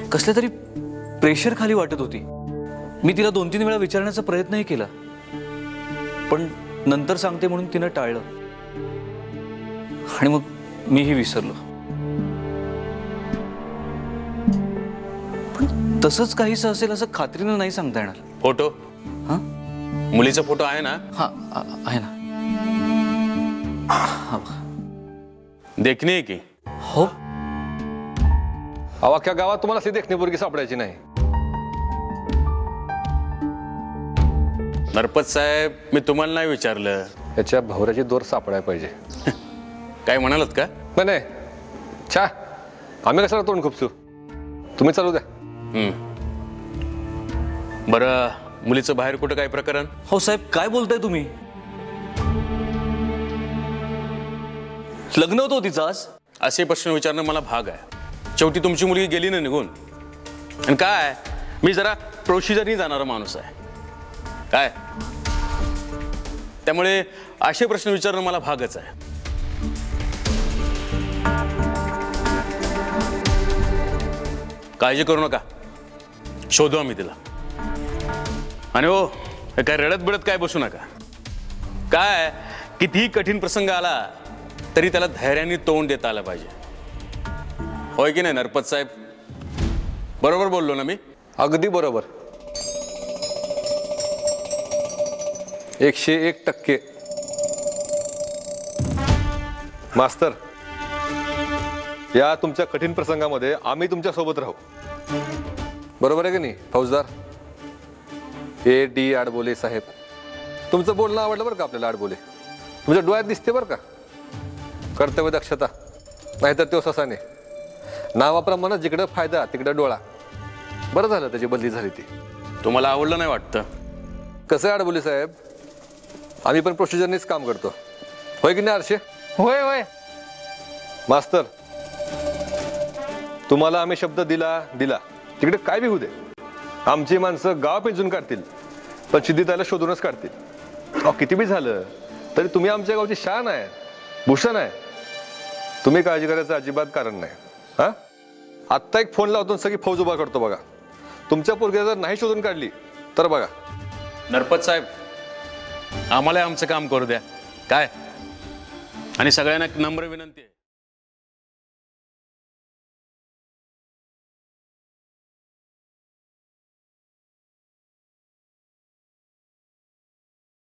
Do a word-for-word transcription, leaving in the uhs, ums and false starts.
कसल्या तरी प्रेशर खाली वाटत होती। मी तिला दोन तीन वेळा विचारण्याचा प्रयत्नही केला, पण नंतर सांगते म्हणून तिने टाळलं आणि मग मीही विसरलो। पण तसंच काहीसं असेल असं खात्रीने नाही सांगता येणार। फोटो? हां, मुलीचा फोटो आहे ना? हां आहे ना। देखणी आहे की? हो। अख्ख्या गावात तुम्हाला अशी देखणी पोरगी सापडायची नाही। नरपत साहेब, मी तुम्हाला नाही विचारलं, याच्या भवऱ्याची दोर सापडायला पाहिजे। काय म्हणालात का? नाही नाही, छा आम्ही कशाला तोंड खुपसू, तुम्ही चालू द्या। हम्म, बरं, मुलीचं बाहेर कुठं काय प्रकरण? हो साहेब, काय बोलताय तुम्ही? लग्न होतं तिचं आज। असे प्रश्न विचारणं मला भाग आहे। शेवटी तुमची मुलगी गेली ना निघून, आणि काय मी जरा प्रोसिजरनी जाणारा माणूस आहे काय, त्यामुळे असे प्रश्न विचारणं मला भागच आहे। काळजी करू नका, शोधू आम्ही तिला। आणि हो, काय रडत बिडत काय बसू नका। काय कितीही कठीण प्रसंग आला तरी त्याला धैर्याने तोंड देता आलं पाहिजे, होय की नाही नरपत साहेब? बरोबर बोललो ना मी? अगदी बरोबर, एकशे एक टक्के। मास्तर, या तुमच्या कठीण प्रसंगामध्ये आम्ही तुमच्या सोबत राहू, बरोबर आहे की नाही फौजदार? ए डी आडबोले साहेब, तुमचं बोलणं आवडलं बरं का आपल्याला। आडबोले, तुमच्या डोळ्यात दिसते बरं का कर्तव्य दक्षता, नाहीतर तो ससाने नावाप्रमाणे जिकडं फायदा तिकडं डोळा। बरं झालं त्याची बदली झाली ती। तुम्हाला आवडलं नाही वाटतं? कसं आहे आडबोले साहेब, आम्ही पण प्रोसिजरनेच काम करतो, होय की नाही आरशे? होय होय मास्तर, तुम्हाला आम्ही शब्द दिला दिला तिकडे काय बी होऊ दे, आमची माणसं गाव पिंजून काढतील, पण सिद्धी त्याला शोधूनच काढतील। अहो किती बी झालं तरी तुम्ही आमच्या गावची शान आहे, भूषण आहे, तुम्ही काळजी करायचं अजिबात कारण नाही। हा, आत्ता एक फोन लावतो, सगळी फौज उभा करतो बघा। तुमच्या पोरग्या जर नाही शोधून काढली तर बघा। नरपत साहेब, आम्हाला आमचं काम करू द्या काय, आणि सगळ्यांना एक नम्र विनंती आहे,